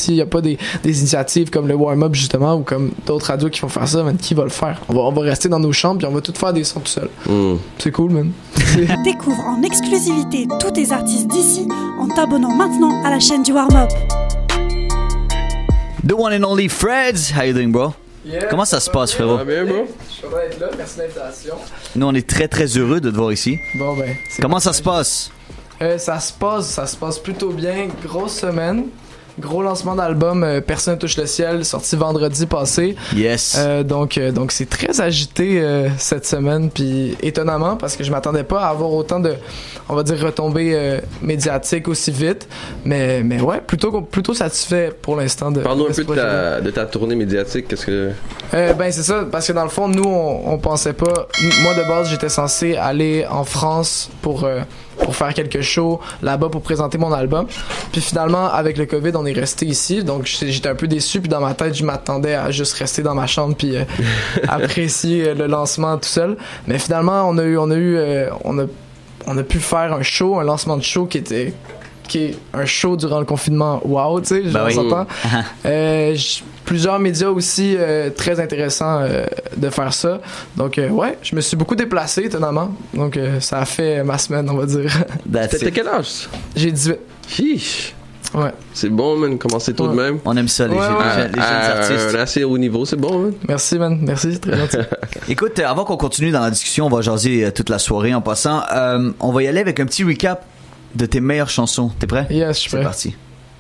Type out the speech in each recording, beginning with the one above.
s'il n'y a pas des initiatives comme le warm-up justement ou comme d'autres radios qui font faire ça, man, qui va le faire? On va rester dans nos chambres puis on va tout faire des sons tout seul. C'est cool, man. Découvre en exclusivité tous tes artistes d'ici en t'abonnant maintenant à la chaîne du warm-up. The one and only Freds, how you doing, bro? Yeah, comment ça se passe, frérot? Bien, bro. Je suis content d'être là, merci de l'invitation. Nous, on est très très heureux de te voir ici. Bon ben. Comment ça se passe? Ça se passe plutôt bien. Grosse semaine. Gros lancement d'album Personne ne touche le ciel, sorti vendredi passé. Yes. Donc c'est très agité cette semaine, puis étonnamment parce que je m'attendais pas à avoir autant de, on va dire, retombées médiatiques aussi vite. Mais ouais, plutôt satisfait pour l'instant de. Parle-nous un peu de ta tournée médiatique. Qu'est-ce que? Ben c'est ça, parce que dans le fond, nous on pensait pas. Moi de base, j'étais censé aller en France pour faire quelques shows là-bas pour présenter mon album. Puis finalement, avec le COVID, on est resté ici. Donc j'étais un peu déçu. Puis dans ma tête, je m'attendais à juste rester dans ma chambre puis apprécier le lancement tout seul. Mais finalement, on a pu faire un show, un lancement de show qui est un show durant le confinement. Wow, tu sais, on s'entend. Plusieurs médias aussi très intéressants de faire ça. Donc, ouais, je me suis beaucoup déplacé, étonnamment. Donc, ça a fait ma semaine, on va dire. T'as quel âge? J'ai 18. Chiche. Ouais. C'est bon, man, commencer tôt de même. On aime ça, les jeunes artistes. Un assez haut niveau, c'est bon, man. Merci, man. Merci, c'est très gentil. Écoute, avant qu'on continue dans la discussion, on va jaser toute la soirée en passant. On va y aller avec un petit recap de tes meilleures chansons. T'es prêt? Yes, je suis prêt. C'est parti.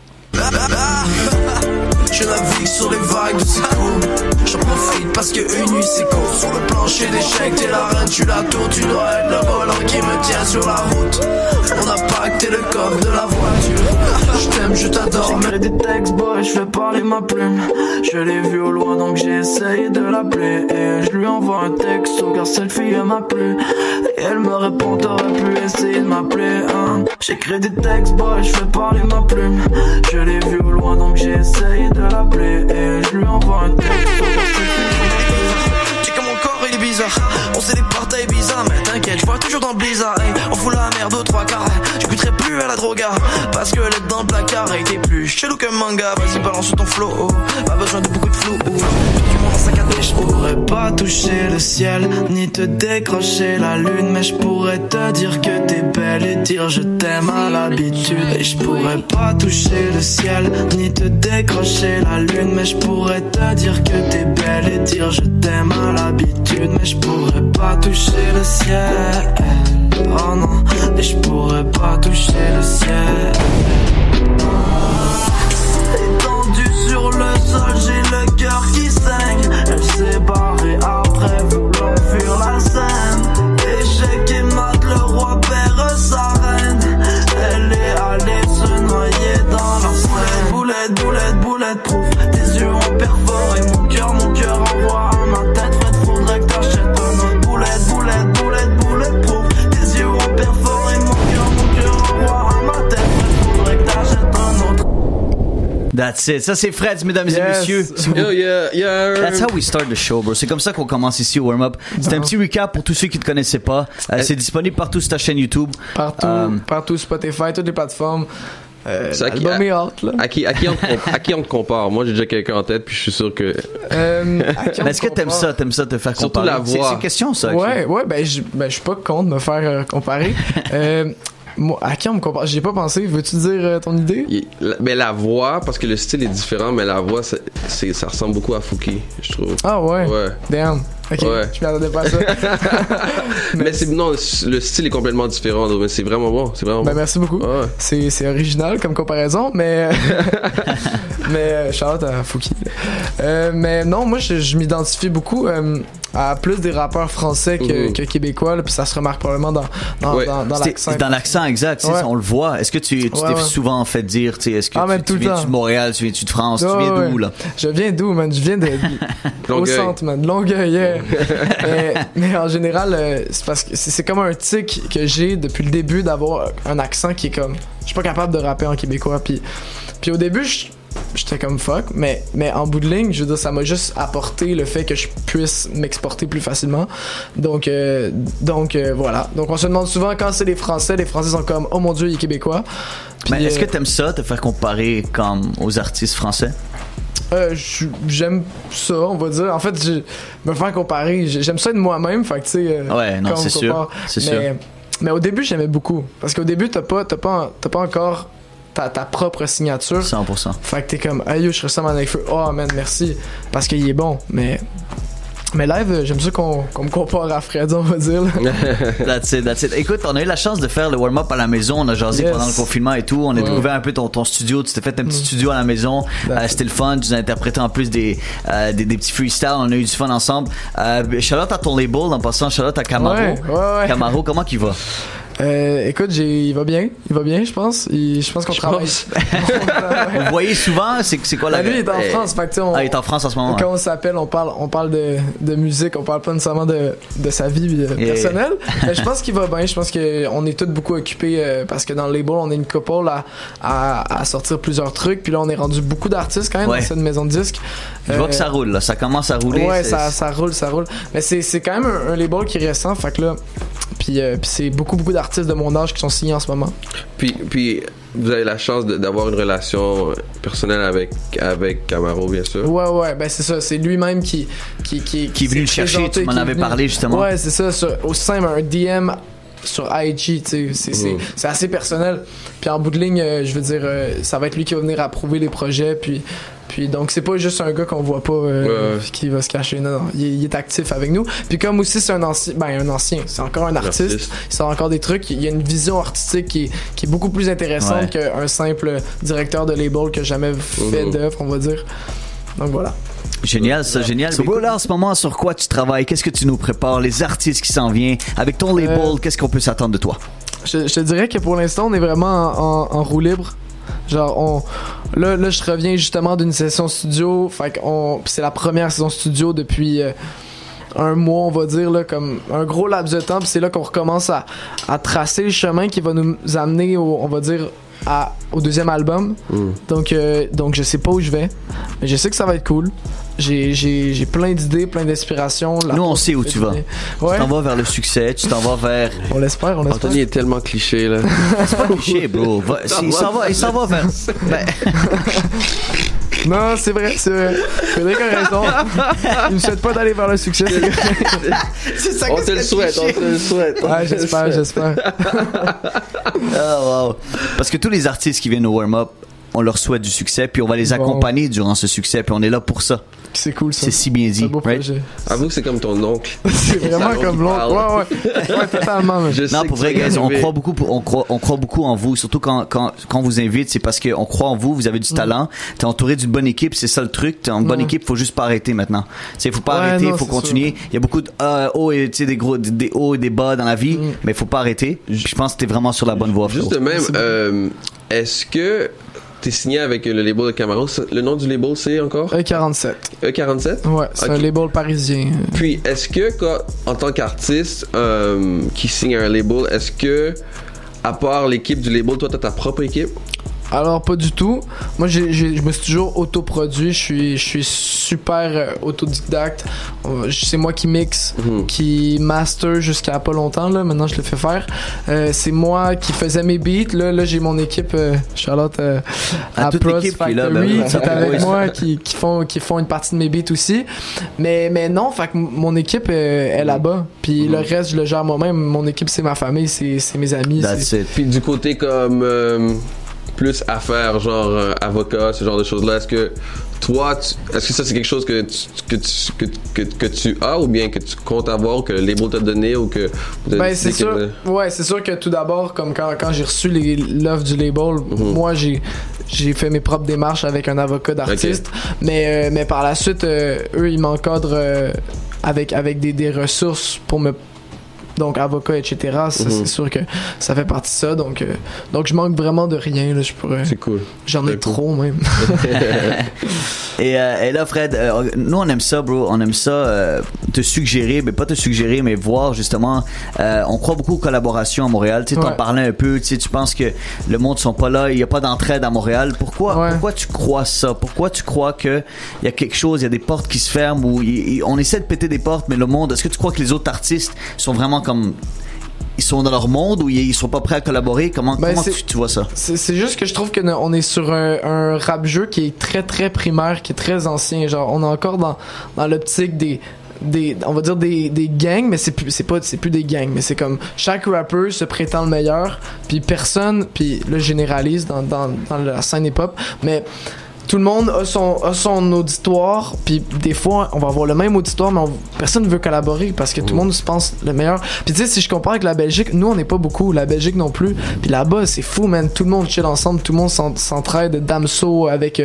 Je navigue sur les vagues de ces coups. J'en profite parce que une nuit c'est court. Sur le plancher d'échecs, t'es la reine, tu la tour. Tu dois être le volant qui me tient sur la route. On a pacté le coffre de la voiture. Je t'aime, je t'adore. J'écris des textes, boy, je fais parler ma plume. Je l'ai vue au loin donc j'ai essayé de l'appeler. Et je lui envoie un texto car cette fille elle m'a plu. Et elle me répond, t'aurais pu essayer de m'appeler, hein. J'écris des textes, boy, je fais parler ma plume. Je l'ai vue au loin donc j'ai essayé de l'appeler. Et je lui envoie un texto car cette fille elle m'a plu. Check que mon corps il est bizarre. On sait les partails bizarres, mais t'inquiète, je vois toujours dans le blizzard. Hey, on fout la merde aux trois quarts. J'écouterai plus à la droga parce que l'être dans le placard était plus chelou qu'un manga. Vas-y, balance ton flow. Pas besoin de beaucoup de flou. Du monde en sac à dos. Je pourrais pas toucher le ciel ni te décrocher la lune, mais je pourrais te dire que t'es belle et dire je t'aime à l'habitude. Et je pourrais pas toucher le ciel ni te décrocher la lune, mais je pourrais te dire que t'es belle et dire je t'aime à l'habitude. Mais je pourrais pas toucher le ciel. Oh non, et je pourrais pas toucher le ciel. Étendu sur le sol, j'ai le cœur qui saigne. Elle s'est barrée après vouloir fuir la scène. Échec et mat, le roi perd sa reine. Elle est allée se noyer dans la Seine. Boulette, boulette, boulette proof. Tes yeux ont perforé mon cœur envoie à ma tête. Fred, faudrait que t'achètes un autre. Boulette, boulette, boulette, boulette proof. Tes yeux ont perforé mon cœur envoie à ma tête. Fred, faudrait que t'achètes un autre. That's it. Ça, c'est Freds, mesdames et messieurs. That's how we start the show, bro. C'est comme ça qu'on commence ici au warm-up. C'est un petit recap pour tous ceux qui ne te connaissaient pas. C'est disponible partout sur ta chaîne YouTube. Partout, Spotify, toutes les plateformes. L'album est hot, là. À qui on te compare? Moi, j'ai déjà quelqu'un en tête, puis je suis sûr que. Est-ce que t'aimes ça te faire comparer? Surtout la voix. C'est une question, ça. Ouais, ben je suis pas contre de me faire comparer. Moi, à qui on me compare? J'y ai pas pensé. Veux-tu dire ton idée? Mais la voix, parce que le style est différent, mais la voix, ça ressemble beaucoup à Fouki, je trouve. Ah ouais? Ouais. Damn. Ok, ouais. Je m'y attendais pas à ça. mais non, le style est complètement différent, mais c'est vraiment bon. C'est vraiment bon. Merci beaucoup. Ouais. C'est original comme comparaison, mais shout-out à Fouki. Mais non, moi je m'identifie beaucoup à plus des rappeurs français que québécois, là, puis ça se remarque probablement dans l'accent. Dans l'accent, exact, ouais. On le voit. Est-ce que tu t'es souvent fait dire, est-ce que tu viens de Montréal, tu viens de France, tu viens d'où, là? Je viens d'où, man? Je viens au centre, man, de Longueuil, yeah. mais en général, c'est parce que c'est comme un tic que j'ai depuis le début d'avoir un accent qui est comme... Je suis pas capable de rapper en québécois, puis au début, j'étais comme fuck, mais en bout de ligne, je veux dire, ça m'a juste apporté le fait que je puisse m'exporter plus facilement. Donc voilà. Donc on se demande souvent quand c'est les Français sont comme oh mon Dieu, il est québécois. Puis, mais est-ce que t'aimes ça, te faire comparer comme aux artistes français? J'aime ça, on va dire. En fait, me faire comparer, j'aime ça de moi-même, fait que tu sais. Ouais, non, c'est sûr. Mais au début, j'aimais beaucoup, parce qu'au début, t'as pas encore ta propre signature. 100%. Fait que t'es comme, aïe, je serais ça avec feu. Oh man, merci, parce qu'il est bon. Mais live, j'aime ça qu'on me compare à Fred, on va dire. That's it. Écoute, on a eu la chance de faire le warm-up à la maison. On a jasé pendant le confinement et tout. On a découvert un peu ton studio. Tu t'es fait un petit studio à la maison. C'était le fun. Tu nous as interprété en plus des petits freestyles. On a eu du fun ensemble. Shout-out à ton label. En passant, shout-out à Camaro. Ouais. Camaro, comment qu'il va? Écoute, il va bien, je pense. Je pense qu'on travaille. Vous voyez souvent, c'est quoi la... Lui, il est en France, fait que il est en France en ce moment. Quand on s'appelle, on parle de musique, on parle pas nécessairement de sa vie personnelle. Mais je pense qu'il va bien, je pense qu'on est tous beaucoup occupés parce que dans le label, on est une couple à sortir plusieurs trucs, puis là, on est rendu beaucoup d'artistes quand même dans cette maison de disques. Je vois que ça roule, là. Ça commence à rouler. Ouais, ça roule. Mais c'est quand même un label qui est récent, fait que là... Puis c'est beaucoup d'artistes de mon âge qui sont signés en ce moment. Puis vous avez la chance d'avoir une relation personnelle avec Camaro, bien sûr. Ouais, ben c'est ça, c'est lui-même qui est venu le chercher, tu m'en avais parlé justement. Ouais, c'est ça, au sein d'un DM sur IG, tu sais, c'est assez personnel. Puis en bout de ligne, je veux dire, ça va être lui qui va venir approuver les projets, puis donc c'est pas juste un gars qu'on voit pas qui va se cacher, non, il est actif avec nous. Puis comme aussi c'est un ancien, c'est encore un artiste, il sort encore des trucs, il y a une vision artistique qui est beaucoup plus intéressante qu'un simple directeur de label qui a jamais fait d'œuvre, on va dire. Donc voilà. Génial, ça, génial. Là, en ce moment, sur quoi tu travailles? Qu'est-ce que tu nous prépares? Les artistes qui s'en viennent? Avec ton label, qu'est-ce qu'on peut s'attendre de toi? Je te dirais que pour l'instant, on est vraiment en roue libre. Genre, là, je reviens justement d'une session studio. Fait que c'est la première session studio depuis un mois, on va dire, là, comme un gros laps de temps. Puis c'est là qu'on recommence à tracer le chemin qui va nous amener on va dire, au deuxième album. Donc je sais pas où je vais, mais je sais que ça va être cool. J'ai plein d'idées, plein d'inspirations. Nous on sait où tu vas. Tu t'en vas vers le succès, tu t'en vas vers... On l'espère. Anthony est tellement cliché là. C'est pas cliché, bro. Il s'en va vers... Non, c'est vrai. Frédéric a raison. Il ne souhaite pas d'aller vers le succès. C'est ça. On te le souhaite. Ouais, j'espère. Oh, wow. Parce que tous les artistes qui viennent au warm-up, on leur souhaite du succès, puis on va les accompagner durant ce succès, puis on est là pour ça. C'est cool, ça. C'est si bien dit. Right? Avoue que c'est comme ton oncle. C'est vraiment comme l'oncle. Ouais, totalement. Non, pour vrai, guys, on croit beaucoup en vous. Surtout quand on vous invite, c'est parce qu'on croit en vous. Vous avez du talent. T'es entouré d'une bonne équipe. C'est ça le truc. T'es en bonne équipe. Faut juste pas arrêter maintenant. Il faut pas arrêter. Il faut continuer. Il y a beaucoup de hauts et des hauts et des bas dans la vie, mais il faut pas arrêter. Je pense que t'es vraiment sur la bonne voie. Juste de même, est-ce que t'es signé avec le label de Camaro? Le nom du label, c'est encore? E47. E47? Ouais, c'est un label parisien. Puis, est-ce que, en tant qu'artiste qui signe un label, est-ce que, à part l'équipe du label, toi, t'as ta propre équipe? Alors, pas du tout. Moi, je me suis toujours autoproduit. Je suis super autodidacte. C'est moi qui mixe, qui master jusqu'à pas longtemps. Là. Maintenant, je le fais faire. C'est moi qui faisais mes beats. Là j'ai mon équipe, Charlotte, à Pros Factory, qui est avec moi, qui font une partie de mes beats aussi. Mais non, fait que mon équipe est là-bas. Puis le reste, je le gère moi-même. Mon équipe, c'est ma famille, c'est mes amis. Puis du côté comme... plus affaires, genre avocat, ce genre de choses-là, est-ce que toi, est-ce que ça c'est quelque chose que tu as ou bien que tu comptes avoir, que le label t'a donné ou que... Ben c'est sûr, c'est sûr que tout d'abord, comme quand j'ai reçu l'offre du label, moi j'ai fait mes propres démarches avec un avocat d'artiste, mais par la suite, eux ils m'encadrent avec des ressources pour me donc avocat, etc. Ça, c'est sûr que ça fait partie de ça. Donc je manque vraiment de rien. Là, c'est cool. J'en ai trop, même. Et là, Fred, nous, on aime ça, bro. On aime ça te suggérer, mais pas te suggérer, mais voir, justement. On croit beaucoup aux collaborations à Montréal. Tu sais, t'en parlais un peu. Tu sais, tu penses que le monde sont pas là. Il y a pas d'entraide à Montréal. Pourquoi tu crois ça? Pourquoi tu crois que il y a quelque chose, il y a des portes qui se ferment ou on essaie de péter des portes, mais le monde, est-ce que tu crois que les autres artistes sont vraiment comme... Ils sont dans leur monde ou ils sont pas prêts à collaborer? Comment tu vois ça? C'est juste que je trouve que on est sur un rap jeu qui est très très primaire, qui est très ancien. Genre, on est encore dans l'optique des on va dire des gangs, mais c'est plus des gangs, mais c'est comme chaque rappeur se prétend le meilleur, puis personne, puis là je généralise dans la scène hip-hop, mais tout le monde a son auditoire, puis des fois on va avoir le même auditoire, mais personne ne veut collaborer parce que tout le monde se pense le meilleur. Puis tu sais, si je compare avec la Belgique, nous on n'est pas beaucoup, la Belgique non plus, puis là-bas c'est fou, man, tout le monde chill ensemble, tout le monde s'entraide, Damso avec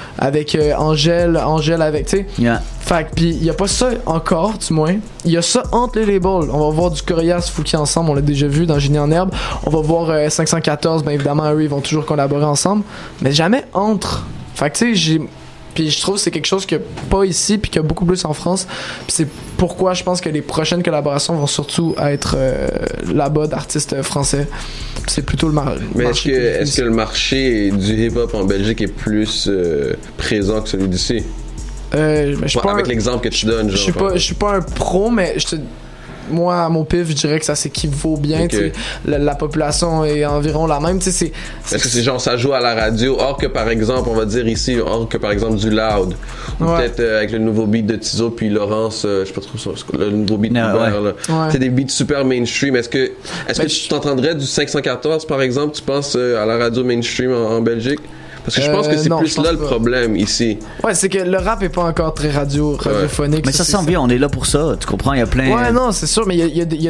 Angèle avec, tu sais. Yeah. Fait que, pis y a pas ça encore, du moins. Il y a ça entre les labels. On va voir du Corias, Fouki ensemble, on l'a déjà vu dans Génie en herbe. On va voir 514, ben évidemment, eux, ils vont toujours collaborer ensemble. Mais jamais entre. Fait que, tu sais, puis je trouve que c'est quelque chose qu'il n'y a pas ici, puis qu'il y a beaucoup plus en France. Puis c'est pourquoi je pense que les prochaines collaborations vont surtout être là-bas d'artistes français. Puis c'est plutôt le marché. Mais est-ce que le marché du hip-hop en Belgique est plus présent que celui d'ici? Avec l'exemple que tu donnes, genre. Je suis pas un pro, mais moi, à mon pif, je dirais que ça s'équivaut bien. Okay. La population est environ la même. Est-ce que c'est genre ça joue à la radio, or que par exemple, on va dire ici, or que par exemple du Loud, ou peut-être avec le nouveau beat de Tizo puis Laurence, je sais pas trop le nouveau beat ouvert, là. C'est des beats super mainstream. Est-ce que tu t'entendrais du 514 par exemple, tu penses à la radio mainstream en Belgique? Parce que je pense que c'est plus là le problème ici. Ouais, c'est que le rap est pas encore très radiophonique. Mais ça sent bien, on est là pour ça, tu comprends, il y a plein... Ouais, non, c'est sûr, mais il y a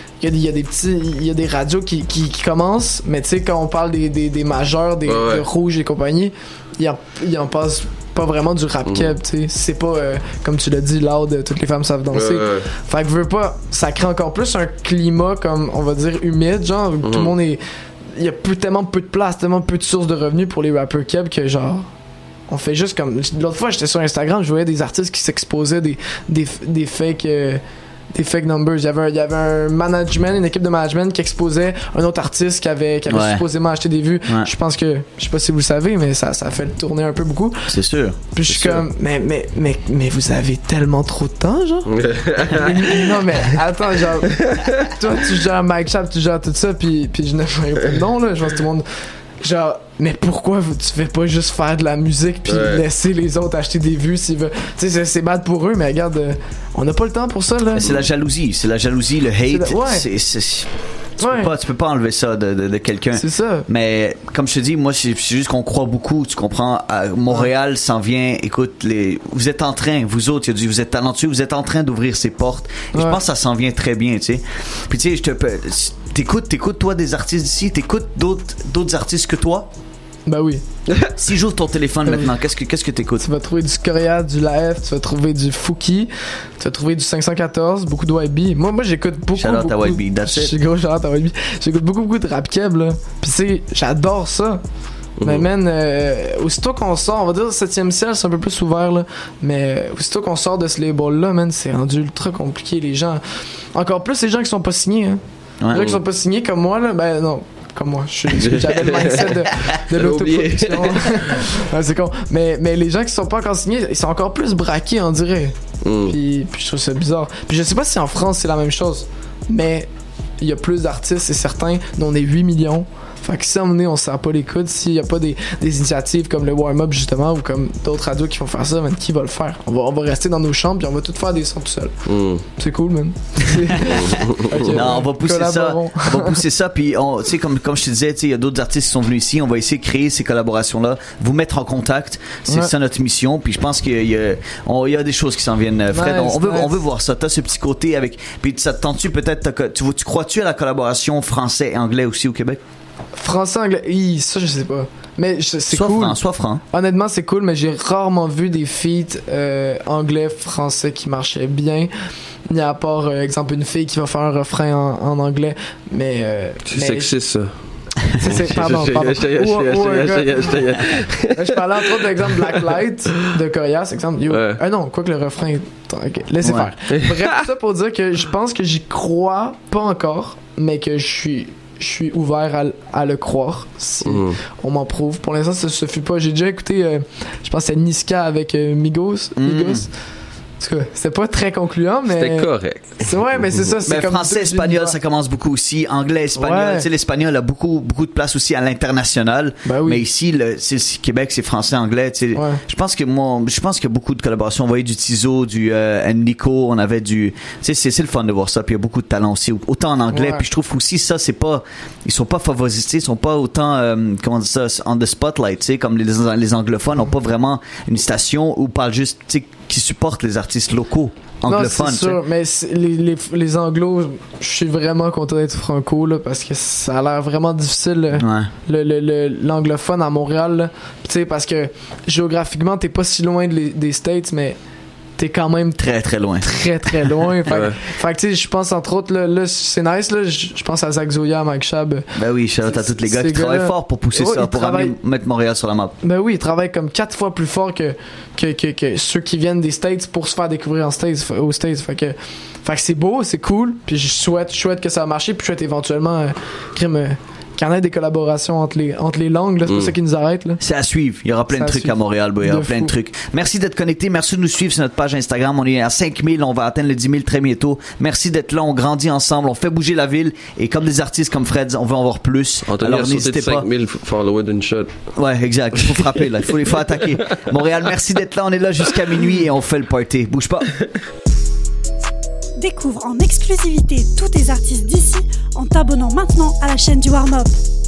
des radios qui commencent, mais tu sais, quand on parle des majeurs, des Rouges et compagnie, il en passe pas vraiment du rap keb, tu sais. C'est pas, comme tu l'as dit, Loud, toutes les femmes savent danser. Fait que veux pas, ça crée encore plus un climat, comme, on va dire, humide, genre, où tout le monde est... Il y a tellement peu de place, tellement peu de sources de revenus pour les rappeurs keb que genre on fait juste comme l'autre fois j'étais sur Instagram, je voyais des artistes qui s'exposaient des fake numbers. Il y avait un management, une équipe de management qui exposait un autre artiste qui avait supposément acheté des vues. Je pense que, je sais pas si vous le savez, mais ça fait tourner un peu beaucoup. C'est sûr. Puis je suis comme, mais vous avez tellement trop de temps, genre. Non, mais attends, genre, toi tu gères Mike Chap, tu gères tout ça, puis je ne ferai pas de nom, là. Je pense que tout le monde. Genre, mais pourquoi tu fais pas juste faire de la musique puis laisser les autres acheter des vues s'ils veulent? Tu sais, c'est bad pour eux, mais regarde, on n'a pas le temps pour ça, là. Mais c'est la jalousie, le hate. Tu peux pas enlever ça de quelqu'un. C'est ça. Mais comme je te dis, moi c'est juste qu'on croit beaucoup, tu comprends. À Montréal s'en vient. Écoute, vous êtes en train, vous autres, vous êtes talentueux, vous êtes en train d'ouvrir ces portes. Et je pense que ça s'en vient très bien, tu sais. Puis tu sais, t'écoutes toi des artistes d'ici, t'écoutes d'autres artistes que toi. Ben oui. Si j'ouvre ton téléphone maintenant, qu'est-ce que t'écoutes? Tu vas trouver du Corias, du Laef, tu vas trouver du Fouki, tu vas trouver du 514, beaucoup de YB. Moi j'écoute beaucoup. Shout out à YB, that's it. Gros shout out à YB. J'écoute beaucoup de rap keb, là. Pis tu sais, j'adore ça. Mais man, aussitôt qu'on sort, on va dire 7e ciel, c'est un peu plus ouvert, là. Mais aussitôt qu'on sort de ce label-là, man, c'est rendu ultra compliqué. Les gens. Encore plus les gens qui sont pas signés, hein. Les gens qui sont pas signés comme moi, là, ben non. Comme moi, j'avais le mindset de l'autoproduction. C'est con. Mais les gens qui sont pas encore signés, ils sont encore plus braqués, on dirait. Puis je trouve ça bizarre. Puis je sais pas si en France c'est la même chose, mais il y a plus d'artistes, c'est certain, dont on est 8 millions. Fait que si à un moment donné, on se serre pas les coudes, s'il y a pas des initiatives comme le warm-up justement, ou comme d'autres radios qui vont faire ça, man, qui va le faire? On va rester dans nos chambres puis on va tout faire des sons tout seul. C'est cool, man. Okay, non, on va pousser ça. On va pousser ça, puis tu sais, comme je te disais, il y a d'autres artistes qui sont venus ici, on va essayer de créer ces collaborations-là, vous mettre en contact, c'est ça notre mission, puis je pense qu'il y a des choses qui s'en viennent, Fred. On veut voir ça. T'as ce petit côté avec, puis ça te tente-tu peut-être, tu crois-tu à la collaboration français et anglais aussi au Québec? Français, anglais, ça je sais pas. Mais c'est sois cool. Sois franc. Honnêtement, c'est cool, mais j'ai rarement vu des feats anglais, français qui marchaient bien. Il y a à part, exemple, une fille qui va faire un refrain en anglais, mais... c'est sexiste, ça. Pardon. Je parlais entre autres d'exemple Blacklight de Corias, exemple. Non, quoi que le refrain... Okay, laissez faire. Bref, ça pour dire que je pense que j'y crois pas encore, mais que je suis ouvert à le croire si on m'en prouve. Pour l'instant, ça se fait pas. J'ai déjà écouté, je pense que c'était Niska avec Migos. C'était pas très concluant, mais... C'était correct. Ouais, mais c'est ça. C'est comme français, espagnol, ça commence beaucoup aussi. Anglais, espagnol. Tu sais, l'espagnol a beaucoup de place aussi à l'international. Ben oui. Mais ici, le Québec, c'est français, anglais. Tu sais. Ouais. Je pense qu'il y a beaucoup de collaborations. On voyait du Tizo, du Nico, on avait du... Tu sais, c'est le fun de voir ça. Puis il y a beaucoup de talent aussi, autant en anglais. Ouais. Puis je trouve aussi ça, c'est pas... Ils sont pas favorisés, ils sont pas autant, comment dire ça, on the spotlight, tu sais, comme les anglophones n'ont pas vraiment une station où parlent juste, tu sais, qui supportent les artistes locaux anglophones. Non, c'est sûr, mais les anglos, je suis vraiment content d'être franco là, parce que ça a l'air vraiment difficile l'anglophone à Montréal. Tu sais, parce que géographiquement t'es pas si loin des States, mais t'es quand même très très loin. Très très loin. Fait que tu sais, je pense entre autres là c'est nice là, je pense à Zach Zoya, Mike Shab. Ben oui, shout out à tous les gars qui travaillent fort pour pousser ça, pour mettre Montréal sur la map. Ben oui, ils travaillent comme 4 fois plus fort que ceux qui viennent des States pour se faire découvrir aux States. Fait que c'est beau, c'est cool, puis je souhaite que ça a marché, puis je souhaite éventuellement qu'il y en ait des collaborations entre les langues, là, c'est pas ça qui nous arrête. Là. C'est à suivre. Il y aura plein de trucs à Montréal, il y aura plein de trucs. Merci d'être connecté. Merci de nous suivre sur notre page Instagram. On est à 5000. On va atteindre les 10 000 très bientôt. Merci d'être là. On grandit ensemble. On fait bouger la ville. Et comme des artistes comme Fred, on veut en voir plus. Alors n'hésitez pas. 5000 followers d'une shot. Ouais, exact. Il faut frapper, là. Il faut attaquer. Montréal, merci d'être là. On est là jusqu'à minuit et on fait le party. Bouge pas. Découvre en exclusivité tous tes artistes d'ici en t'abonnant maintenant à la chaîne du Warm Up.